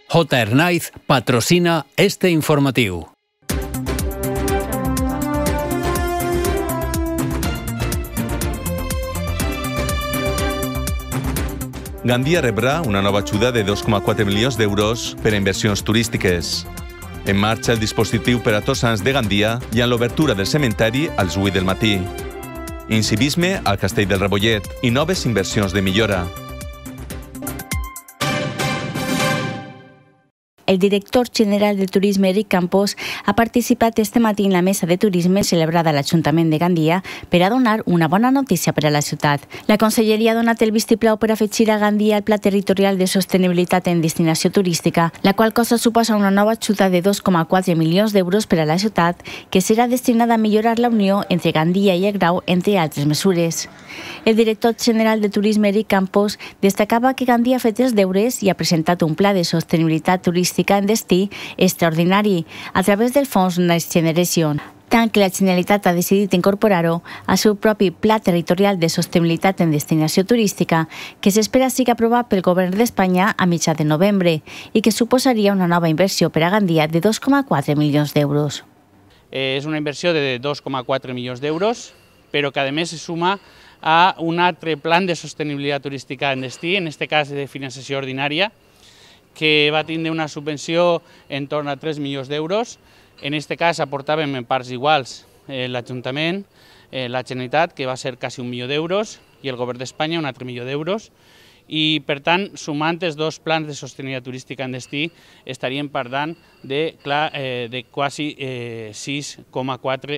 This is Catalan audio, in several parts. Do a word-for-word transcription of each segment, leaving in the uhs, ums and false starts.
J. Hernáiz patrocina este informatiu. Gandia rebrà una nova ajuda de dos coma quatre milions d'euros per a inversions turístiques. En marxa el dispositiu per a Tots Sants de Gandia i en l'obertura del cementeri als vuit del matí. Incivisme al Castell del Rebollet i noves inversions de millora. El director general de Turisme, Eric Campos, ha participat este matí en la mesa de turisme celebrada a l'Ajuntament de Gandia per a donar una bona notícia per a la ciutat. La Conselleria ha donat el vistiplau per afegir a Gandia el Pla Territorial de Sostenibilitat en Destinació Turística, la qual cosa suposa una nova ajuda de dos coma quatre milions d'euros per a la ciutat, que serà destinada a millorar la unió entre Gandia i el Grau, entre altres mesures. El director general de Turisme, Eric Campos, destacava que Gandia ha fet els deures i ha presentat un pla de sostenibilitat turística en destí extraordinari a través del fons Next Generation, tant que la Generalitat ha decidit incorporar-ho al seu propi Pla Territorial de Sostenibilitat en Destinació Turística, que s'espera sigui aprovat pel Govern d'Espanya a mitjà de novembre i que suposaria una nova inversió per a Gandia de dos coma quatre milions d'euros. És una inversió de dos coma quatre milions d'euros, però que a més se suma a un altre plan de sostenibilitat turística en destí, en aquest cas de finançació ordinària, que va tindre una subvenció en torn a tres milions d'euros. En aquest cas aportàvem en parts iguals l'Ajuntament, la Generalitat, que va ser quasi un milió d'euros, i el Govern d'Espanya un altre milió d'euros. I, per tant, sumant els dos plans de sostenibilitat turística en destí, estaríem parlant de, clar, de quasi cinc coma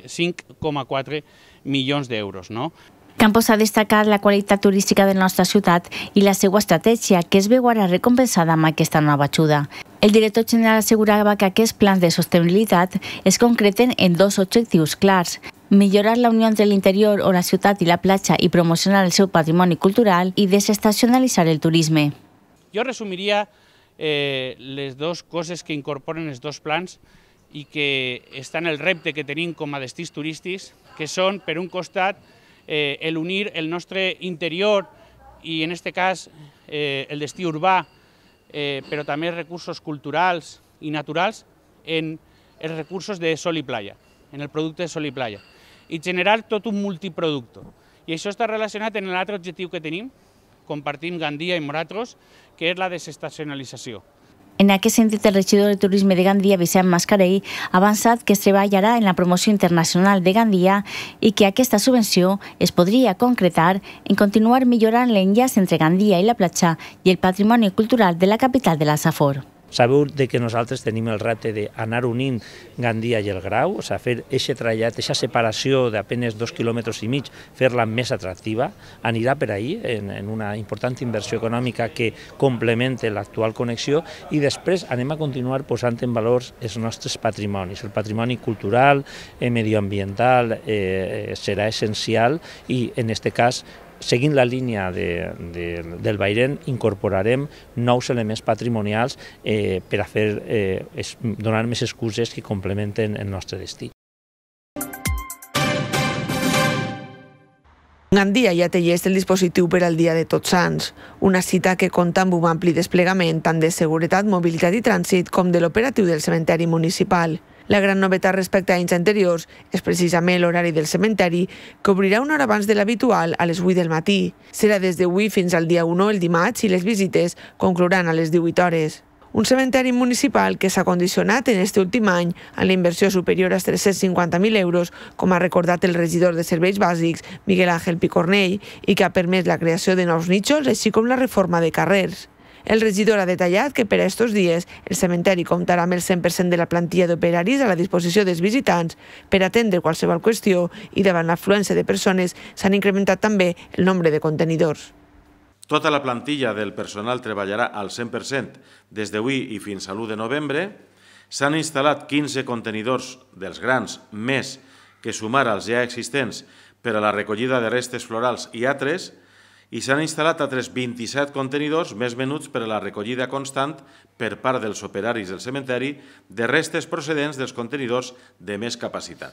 quatre milions d'euros, no? Campos ha destacat la qualitat turística de la nostra ciutat i la seva estratègia, que es veu ara recompensada amb aquesta nova ajuda. El director general assegurava que aquests plans de sostenibilitat es concreten en dos objectius clars: millorar la unió entre l'interior o la ciutat i la platja i promocionar el seu patrimoni cultural i desestacionalitzar el turisme. Jo resumiria eh, les dues coses que incorporen els dos plans i que estan en el repte que tenim com a destins turístics, que són, per un costat, Eh, el unir el nostre interior i, en aquest cas, eh, el destí urbà, eh, però també recursos culturals i naturals en els recursos de sol i playa, en el producte de sol i playa, i generar tot un multiproducte. I això està relacionat amb l'altre objectiu que tenim, compartim Gandia i nosaltres, que és la desestacionalització. En aquest sentit, el regidor de Turisme de Gandia, Vicent Mascarell, ha avançat que es treballarà en la promoció internacional de Gandia i que aquesta subvenció es podria concretar en continuar millorant l'enllaç entre Gandia i la platja i el patrimoni cultural de la capital de la Safor. Sabeu que nosaltres tenim el repte d'anar unint Gandia i el Grau, o sigui, fer aquest trajat, aquesta separació d'apenes dos quilòmetres i mig, fer-la més atractiva, anirà per ahir en una important inversió econòmica que complementa l'actual connexió, i després anem a continuar posant en valor els nostres patrimonis. El patrimoni cultural, medioambiental, serà essencial i, en aquest cas, seguint la línia de, de, del Bairén, incorporarem nous elements patrimonials eh, per a fer, eh, es, donar més excuses que complementen el nostre destí. Gandia ja té llest el dispositiu per al Dia de Tots Sants, una cita que compta amb un ampli desplegament tant de seguretat, mobilitat i trànsit com de l'operatiu del cementeri municipal. La gran novetat respecte a anys anteriors és precisament l'horari del cementeri, que obrirà una hora abans de l'habitual a les vuit del matí. Serà des d'avui fins al dia u el dimarts i les visites conclouran a les divuit hores. Un cementeri municipal que s'ha condicionat en aquest últim any amb la inversió superior als tres-cents cinquanta mil euros, com ha recordat el regidor de Serveis Bàsics, Miguel Ángel Picornell, i que ha permès la creació de nous nínxols, així com la reforma de carrers. El regidor ha detallat que per a aquests dies el cementeri comptarà amb el cent per cent de la plantilla d'operaris a la disposició dels visitants per atendre qualsevol qüestió, i davant l'afluència de persones s'han incrementat també el nombre de contenidors. Tota la plantilla del personal treballarà al cent per cent des d'avui i fins a l'u de novembre. S'han instal·lat quinze contenidors dels grans més que sumar als ja existents per a la recollida de restes florals i altres, i s'han instal·lat altres vint-i-set contenidors més menuts per a la recollida constant per part dels operaris del cementeri de restes procedents dels contenidors de més capacitat.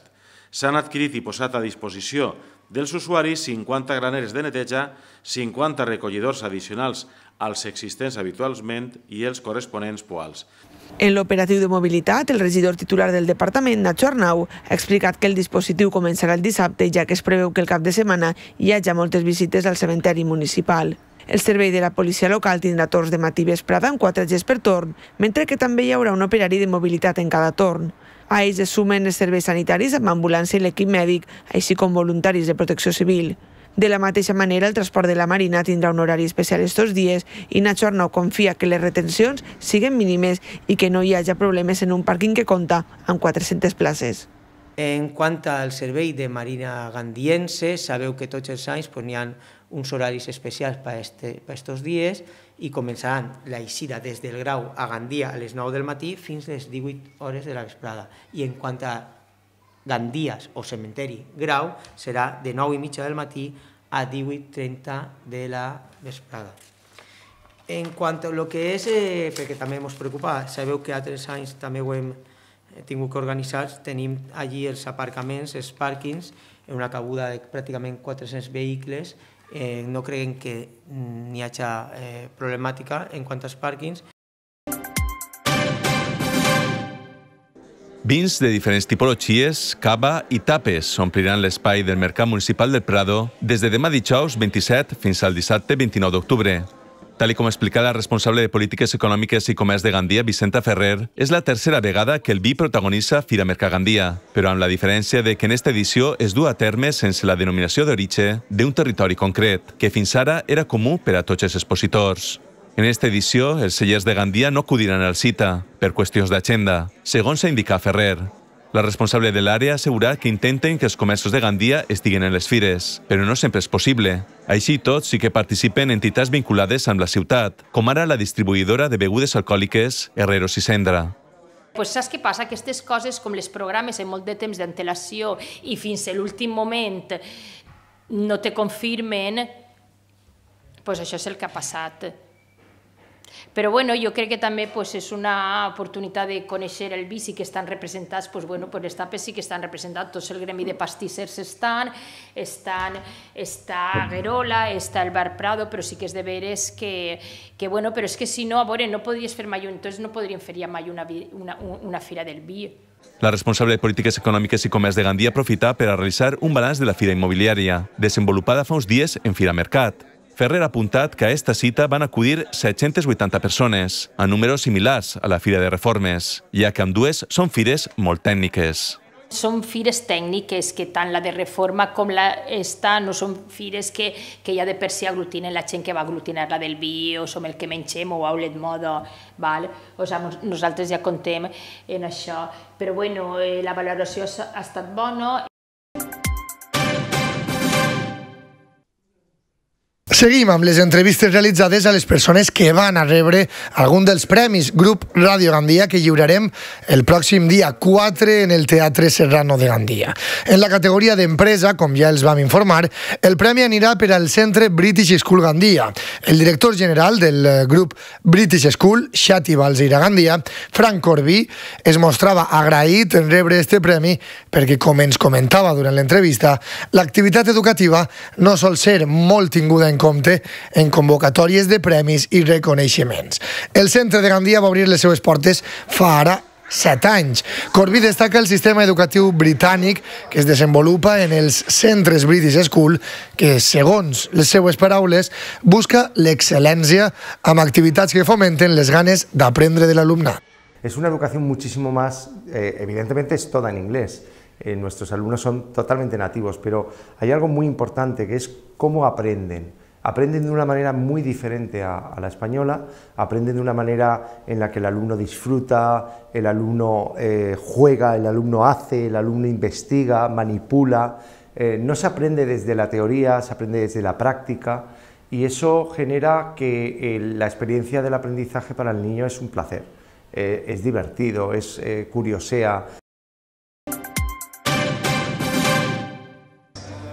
S'han adquirit i posat a disposició dels usuaris cinquanta graneres de neteja, cinquanta recollidors addicionals als existents habitualment i els corresponents poals. En l'operatiu de mobilitat, el regidor titular del departament, Nacho Arnau, ha explicat que el dispositiu començarà el dissabte, ja que es preveu que el cap de setmana hi hagi moltes visites al cementeri municipal. El servei de la policia local tindrà torns de matí i vesprada amb quatre gest per torn, mentre que també hi haurà un operari de mobilitat en cada torn. A ells es sumen els serveis sanitaris amb ambulància i l'equip mèdic, així com voluntaris de protecció civil. De la mateixa manera, el transport de la Marina tindrà un horari especial estos dies i Nacho Arnau confia que les retencions siguen mínimes i que no hi hagi problemes en un pàrquing que compta amb quatre-centes places. En quant al servei de Marina gandiense, sabeu que tots els anys n'hi ha uns horaris especials per aquests dies i començaran la eixida des del Grau a Gandia a les nou del matí fins a les divuit hores de la vesprada. I en quant a Gandies o cementeri Grau, serà de nou i mitja del matí a divuit trenta de la vesprada. En quant a lo que és, eh, perquè també ens preocupa, sabeu que altres anys també ho hem tingut que organitzar, tenim allí els aparcaments, els pàrquings, en una cabuda de pràcticament quatre-cents vehicles. Eh, no creiem que n'hi hagi eh, problemàtica en quant als pàrquings. Vins de diferents tipologies, cava i tapes ompliran l'espai del Mercat Municipal del Prado des de demà dijous vint-i-set fins al dissabte vint-i-nou d'octubre. Tal com explica la responsable de Polítiques Econòmiques i Comerç de Gandia, Vicenta Ferrer, és la tercera vegada que el vi protagonitza Fira Mercat Gandia, però amb la diferència de que en esta edició es du a terme sense la denominació d'origen d'un territori concret, que fins ara era comú per a tots els expositors. En esta edició, els cellers de Gandia no acudiran al cita, per qüestions d'agenda, segons s'ha indicat Ferrer. La responsable de l'àrea ha assegurat que intenten que els comerços de Gandia estiguen en les fires, però no sempre és possible. Així i tot, sí que participen entitats vinculades amb la ciutat, com ara la distribuïdora de begudes alcohòliques Herreros i Cendra. Pues saps què passa? Aquestes coses, com les programes en molt de temps d'antelació i fins a l'últim moment no te confirmen, pues això és el que ha passat. Però bueno, jo crec que també pues, és una oportunitat de conèixer el vi, sí que estan representats, pues, bueno, per les tapes sí que estan representats, tot el gremi de pastissers estan, estan, està Guerola, està el Bar Prado, però sí que és de veres que, que bueno, però és que si no, a veure, no podries fer mai, entonces no podríem fer ja mai una, una, una fira del vi. La responsable de Polítiques Econòmiques i Comerç de Gandia aprofita per a realitzar un balanç de la fira immobiliària, desenvolupada fa uns dies en Fira Mercat. Ferrer ha apuntat que a esta cita van acudir set-centes vuitanta persones, a números similars a la Fira de Reformes, ja que ambdues són fires molt tècniques. Són fires tècniques que tant la de Reforma com la esta no són fires que, que ja de per si aglutinen la gent que va aglutinar la del vi o som el que mengem o Outlet Moda, val? O sigui, nosaltres ja contem en això, però bueno, eh, la valoració ha estat bona. Seguim amb les entrevistes realitzades a les persones que van a rebre algun dels premis Grup Ràdio Gandia que lliurarem el pròxim dia quatre en el Teatre Serrano de Gandia. En la categoria d'empresa, com ja els vam informar, el premi anirà per al Centre British School Gandia. El director general del grup British School, Xati Balzeira Gandia, Frank Corbí, es mostrava agraït en rebre este premi perquè, com ens comentava durant l'entrevista, l'activitat educativa no sol ser molt tinguda en compte en convocatòries de premis i reconeixements. El centre de Gandia va obrir les seues portes fa ara set anys. Corbí destaca el sistema educatiu britànic que es desenvolupa en els centres British School, que, segons les seues paraules, busca l'excel·lència amb activitats que fomenten les ganes d'aprendre de l'alumnat. Es una educación muchísimo más, eh, evidentemente es toda en inglés. Eh, nuestros alumnos son totalmente nativos, pero hay algo muy importante que es cómo aprenden. Aprenden de una manera muy diferente a, a la española, aprenden de una manera en la que el alumno disfruta, el alumno eh, juega, el alumno hace, el alumno investiga, manipula. Eh, no se aprende desde la teoría, se aprende desde la práctica y eso genera que eh, la experiencia del aprendizaje para el niño es un placer, eh, es divertido, es eh, curiosea.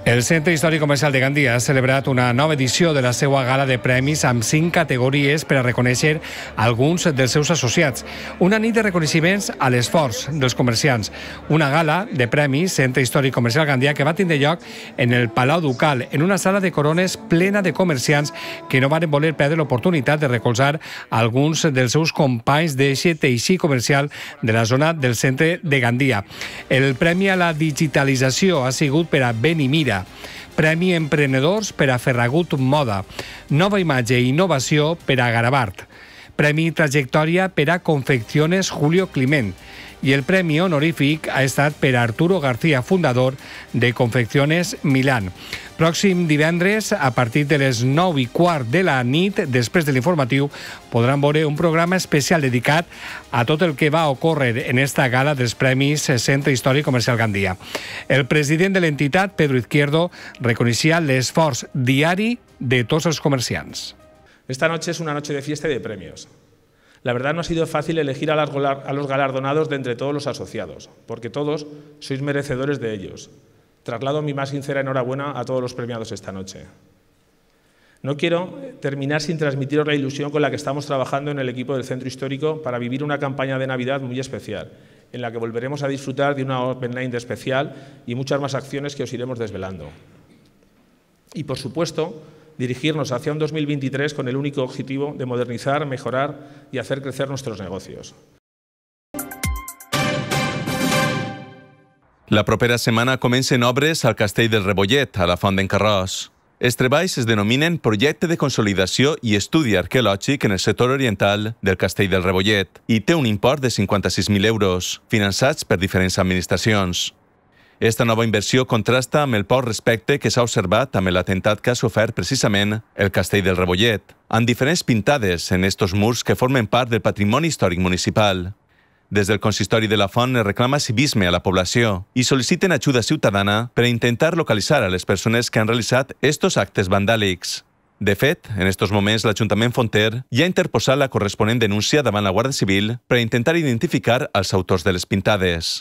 El Centre Històric Comercial de Gandia ha celebrat una nova edició de la seva gala de premis amb cinc categories per a reconèixer alguns dels seus associats. Una nit de reconeixements a l'esforç dels comerciants. Una gala de premis Centre Històric Comercial Gandia que va tindre lloc en el Palau Ducal, en una sala de corones plena de comerciants que no van voler perdre l'oportunitat de recolzar alguns dels seus companys d'eixe teixit comercial de la zona del centre de Gandia. El premi a la digitalització ha sigut per a Benimira. Premi Emprenedors per a Ferragut Moda. Nova Imatge i Innovació per a Garabart. Premi Trajectòria per a Confecciones Julio Climent. I el premi honorífic ha estat per a Arturo García, fundador de Confecciones Milán. Pròxim divendres, a partir de les nou i quart de la nit, després de l'informatiu, podran veure un programa especial dedicat a tot el que va ocórrer en esta gala dels Premis Centre Històric Comercial Gandia. El president de l'entitat, Pedro Izquierdo, reconeixia l'esforç diari de tots els comerciants. Esta noche es una noche de fiesta y de premios. La verdad no ha sido fácil elegir a los galardonados de entre todos los asociados, porque todos sois merecedores de ellos. Traslado mi más sincera enhorabuena a todos los premiados esta noche. No quiero terminar sin transmitiros la ilusión con la que estamos trabajando en el equipo del Centro Histórico para vivir una campaña de Navidad muy especial, en la que volveremos a disfrutar de una Open Night especial y muchas más acciones que os iremos desvelando. Y, por supuesto, dirigirnos hacia un dos mil veintitrés con el único objetivo de modernizar, mejorar y hacer crecer nuestros negocios. La propera setmana comencen obres al Castell del Rebollet, a la Font d'en Carròs. Els treballs es denominen Projecte de Consolidació i Estudi Arqueològic en el sector oriental del Castell del Rebollet i té un import de cinquanta-sis mil euros, finançats per diferents administracions. Esta nova inversió contrasta amb el poc respecte que s'ha observat amb l'atemptat que ha sofert precisament el Castell del Rebollet, amb diferents pintades en estos murs que formen part del patrimoni històric municipal. Des del consistori de la Font es reclama civisme a la població i sol·liciten ajuda ciutadana per a intentar localitzar a les persones que han realitzat estos actes vandàlics. De fet, en estos moments l'Ajuntament Fonter ja ha interposat la corresponent denúncia davant la Guàrdia Civil per a intentar identificar els autors de les pintades.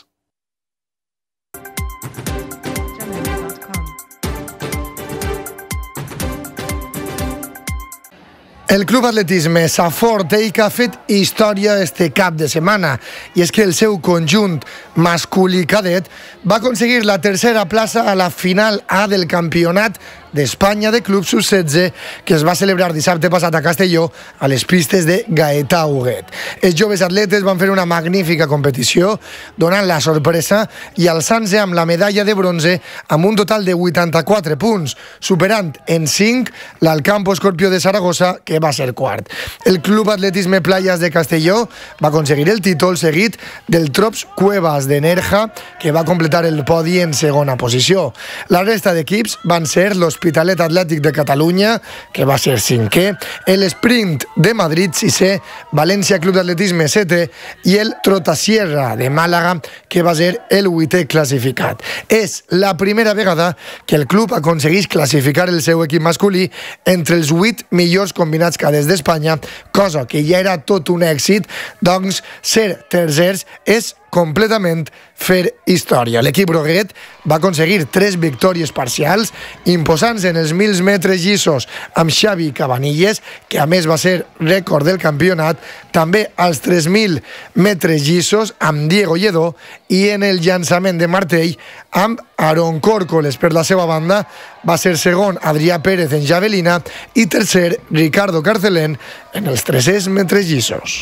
El Club Atletisme Safor Teica ha fet història este cap de setmana i és que el seu conjunt masculí cadet va aconseguir la tercera plaça a la final A del Campionat d'Espanya de Clubs sub setze que es va celebrar dissabte passat a Castelló a les pistes de Gaetà Huguet. Els joves atletes van fer una magnífica competició donant la sorpresa i alçant-se amb la medalla de bronze amb un total de vuitanta-quatre punts, superant en cinc l'Alcampo Escorpió de Saragossa que va ser quart. El Club Atletisme Playas de Castelló va aconseguir el títol seguit del Trops Cuevas de Nerja que va completar el podi en segona posició. La resta d'equips van ser l'Hospitalet L'Hospitalet Atlètic de Catalunya, que va ser cinquè, l'Sprint de Madrid sisè, València Club d'Atletisme setè i el Trotasierra de Màlaga, que va ser el vuitè classificat. És la primera vegada que el club aconsegueix classificar el seu equip masculí entre els vuit millors combinats cadets d'Espanya, cosa que ja era tot un èxit, doncs ser tercers és completament fer història. L'equip groguet va aconseguir tres victòries parcials, imposant-se en els mil metres llissos amb Xavi Cabanilles, que a més va ser rècord del campionat, també als tres mil metres llissos amb Diego Lledó i en el llançament de martell amb Aaron Córcoles. Per la seva banda va ser segon Adrià Pérez en javelina i tercer Ricardo Carcelén en els tres-cents metres llissos.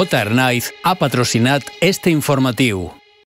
J. Arnaiz ha patrocinat este informatiu.